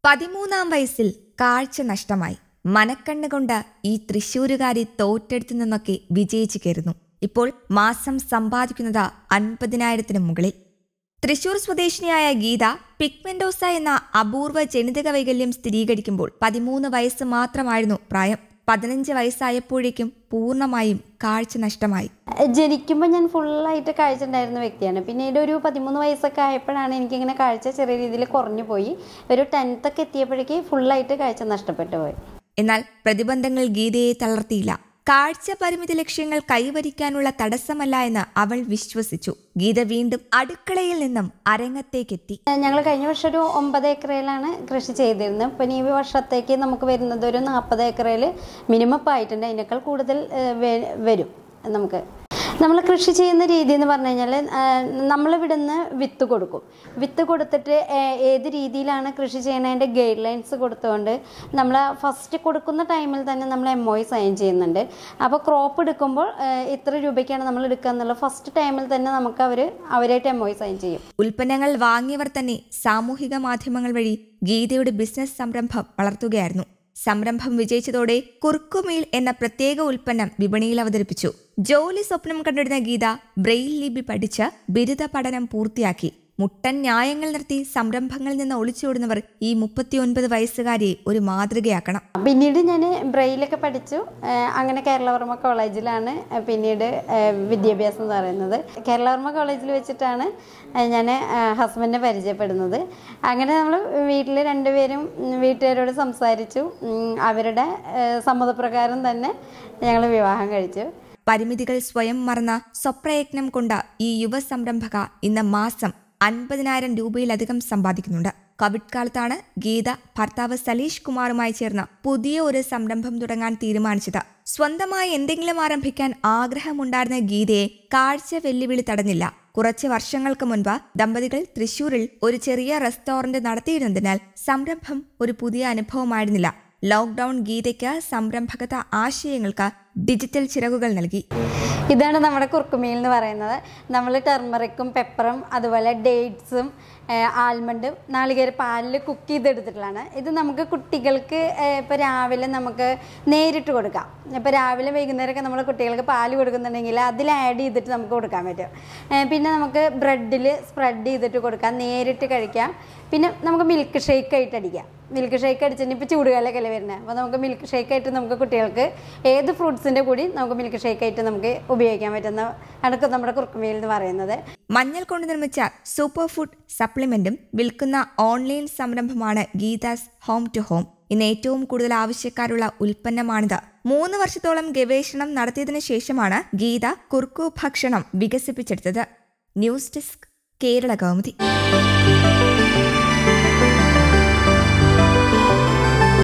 13-ാം വയസ്സിൽ കാഴ്ച നഷ്ടമായി. മനക്കണ്ണുകൊണ്ട് ഈ തൃശ്ശൂരുകാരി തോറ്റെടുത്തു നിന്നൊക്കെ വിജയിച്ചു കയറുന്നു. ഇപ്പോൾ മാസം സമ്പാദിക്കുന്നത് 50,000-ന് മുകളിൽ. തൃശൂർ സ്വദേശിനിയായ ഗീത പിഗ്മെന്റോസ എന്ന അപൂർവ ജനിതക വൈകല്യം സ്ഥിരീകരിക്കുമ്പോൾ 13 വയസ്സ് മാത്രമായിരുന്നു പ്രായം. 15 വയസ്സായപ്പോഴേക്കും പൂർണ്ണമായും കാഴ്ച നഷ്ടമായി. ജനിക്കുമ്പോൾ ഞാൻ ഫുള്ളായിട്ട് കാഴ്ച ഉണ്ടായിരുന്ന വ്യക്തിയാണ്. പിന്നീട് ഒരു 13 വയസ്സൊക്കെ ആയപ്പോഴാണ് എനിക്കിങ്ങനെ കാഴ്ച ചെറിയ രീതിയിൽ കുറഞ്ഞു പോയി. ഒരു 10th ഒക്കെ എത്തിയപ്പോഴേക്ക് ഫുള്ളായിട്ട് കാഴ്ച നഷ്ടപ്പെട്ടു പോയി. എന്നാൽ പ്രതിബന്ധങ്ങൾ ഗീതയെ തളർത്തിയില്ല. കാഴ്ച പരിമിതി ലക്ഷ്യങ്ങൾ കൈവരിക്കാനുള്ള തടസ്സമല്ല എന്ന് അവൾ വിശ്വസിച്ചു. ഗീത വീണ്ടും അടുക്കളയിൽ നിന്നും അരങ്ങത്തേക്കെത്തി. ഞങ്ങൾ കഴിഞ്ഞ വർഷം ഒരു 9 ഏക്കറിലാണ് കൃഷി ചെയ്തിരുന്നത്. അപ്പം ഈ വർഷത്തേക്ക് നമുക്ക് വരുന്നത് ഒരു 40 ഏക്കറിൽ മിനിമം ആയിട്ടുണ്ട്. അതിനേക്കാൾ കൂടുതൽ വരും. നമ്മൾ കൃഷി ചെയ്യുന്ന രീതി എന്ന് പറഞ്ഞു കഴിഞ്ഞാൽ നമ്മളിവിടുന്ന് വിത്ത് കൊടുക്കും. വിത്ത് കൊടുത്തിട്ട് ഏത് രീതിയിലാണ് കൃഷി ചെയ്യണതിൻ്റെ ഗൈഡ് ലൈൻസ് കൊടുത്തുകൊണ്ട് നമ്മൾ ഫസ്റ്റ് കൊടുക്കുന്ന ടൈമിൽ തന്നെ നമ്മൾ MOI സൈൻ ചെയ്യുന്നുണ്ട്. അപ്പോൾ ക്രോപ്പ് എടുക്കുമ്പോൾ ഇത്ര രൂപയ്ക്കാണ് നമ്മൾ എടുക്കുക എന്നുള്ള ഫസ്റ്റ് ടൈമിൽ തന്നെ നമുക്ക് അവരായിട്ട് MOI സൈൻ ചെയ്യും. ഉൽപ്പന്നങ്ങൾ വാങ്ങിയവർ തന്നെ സാമൂഹിക മാധ്യമങ്ങൾ വഴി ഗീതയുടെ ബിസിനസ് സംരംഭം വളർത്തുകയായിരുന്നു. സംരംഭം വിജയിച്ചതോടെ കുർക്കുമീൽ എന്ന പ്രത്യേക ഉൽപ്പന്നം വിപണിയിൽ അവതരിപ്പിച്ചു. ജോലി സ്വപ്നം കണ്ടിരുന്ന ഗീത ബ്രെയിൽ ലിപി പഠിച്ച് ബിരുദ പഠനം പൂർത്തിയാക്കി. മുട്ടൻ ന്യായങ്ങൾ നിർത്തി സംരംഭങ്ങളിൽ നിന്ന് ഒളിച്ചോടുന്നവർ ഈ 39 വയസ്സുകാരിയെ ഒരു മാതൃകയാക്കണം. പിന്നീട് ഞാൻ ബ്രെയിലൊക്കെ പഠിച്ചു. അങ്ങനെ കേരളവർമ്മ കോളേജിലാണ് പിന്നീട് വിദ്യാഭ്യാസം എന്ന് പറയുന്നത്. കേരളവർമ്മ കോളേജിൽ വെച്ചിട്ടാണ് ഞാൻ ഹസ്ബൻഡിനെ പരിചയപ്പെടുന്നത്. അങ്ങനെ നമ്മൾ വീട്ടിൽ രണ്ടുപേരും വീട്ടുകാരോട് സംസാരിച്ചു. അവരുടെ സമ്മതപ്രകാരം തന്നെ ഞങ്ങൾ വിവാഹം കഴിച്ചു. പരിമിതികൾ സ്വയം മറന്ന സ്വപ്രയത്നം കൊണ്ട് ഈ യുവ സംരംഭക ഇന്ന് മാസം 50,000 രൂപയിലധികം സമ്പാദിക്കുന്നുണ്ട്. കോവിഡ് കാലത്താണ് ഗീത ഭർത്താവ് സലീഷ് കുമാറുമായി ചേർന്ന് പുതിയ ഒരു സംരംഭം തുടങ്ങാൻ തീരുമാനിച്ചത്. സ്വന്തമായി എന്തെങ്കിലും ആരംഭിക്കാൻ ആഗ്രഹമുണ്ടായിരുന്ന ഗീതയെ കാഴ്ച വെല്ലുവിളി തടഞ്ഞില്ല. കുറച്ച് വർഷങ്ങൾക്ക് മുൻപ് ദമ്പതികൾ തൃശൂരിൽ ഒരു ചെറിയ റെസ്റ്റോറന്റ് നടത്തിയിരുന്നതിനാൽ സംരംഭം ഒരു പുതിയ അനുഭവമായിരുന്നില്ല. ലോക്ക്ഡൌൺ ഗീതയ്ക്ക് സംരംഭകത ആശയങ്ങൾക്ക് ഡിജിറ്റൽ ചിറകുകൾ നൽകി. ഇതാണ് നമ്മുടെ കുർക്കുമീൽ എന്ന് പറയുന്നത്. നമ്മൾ ടെർമറിക്കും പെപ്പറും അതുപോലെ ഡേറ്റ്സും ആൽമണ്ടും നാളികേര പാലിൽ കുക്ക് ചെയ്തെടുത്തിട്ടുള്ളതാണ്. ഇത് നമുക്ക് കുട്ടികൾക്ക് ഇപ്പോൾ രാവിലെ നമുക്ക് നേരിട്ട് കൊടുക്കാം. ഇപ്പോൾ രാവിലെ വൈകുന്നേരമൊക്കെ നമ്മൾ കുട്ടികൾക്ക് പാല് കൊടുക്കുന്നുണ്ടെങ്കിൽ അതിൽ ആഡ് ചെയ്തിട്ട് നമുക്ക് കൊടുക്കാൻ പറ്റും. പിന്നെ നമുക്ക് ബ്രെഡിൽ സ്പ്രെഡ് ചെയ്തിട്ട് കൊടുക്കാം, നേരിട്ട് കഴിക്കാം. പിന്നെ നമുക്ക് മിൽക്ക് ഷേക്ക് ആയിട്ട് അടിക്കാം. മിൽക്ക് ഷേക്ക് അടിച്ചിട്ട് ഇപ്പോൾ ചൂടുകാലമൊക്കെ അല്ലേ വരുന്നത്. അപ്പോൾ നമുക്ക് മിൽക്ക് ഷേക്ക് ആയിട്ട് നമുക്ക് കുട്ടികൾക്ക് ഏത് ഫ്രൂട്ട്സിൻ്റെ കൂടി നമുക്ക് മിൽക്ക് ഷേക്ക് ആയിട്ട് നമുക്ക് ഉപയോഗിക്കാൻ പറ്റുന്ന ആണ് നമ്മുടെ കുർക്കുമീൽ എന്ന് പറയുന്നത്. മഞ്ഞൾ കൊണ്ട് നിർമ്മിച്ച സൂപ്പർ ഫുഡ് സപ്ലിമെന്റും വിൽക്കുന്ന ഓൺലൈൻ സംരംഭമാണ് ഗീതാസ് ഹോം ടു ഹോം. ഇന്ന് ഏറ്റവും കൂടുതൽ ആവശ്യക്കാരുള്ള ഉൽപ്പന്നമാണിത്. 3 വർഷത്തോളം ഗവേഷണം നടത്തിയതിനു ശേഷമാണ് ഗീത കുർക്കു ഭക്ഷണം വികസിപ്പിച്ചെടുത്തത്. News desk, Kerala Kaumudi.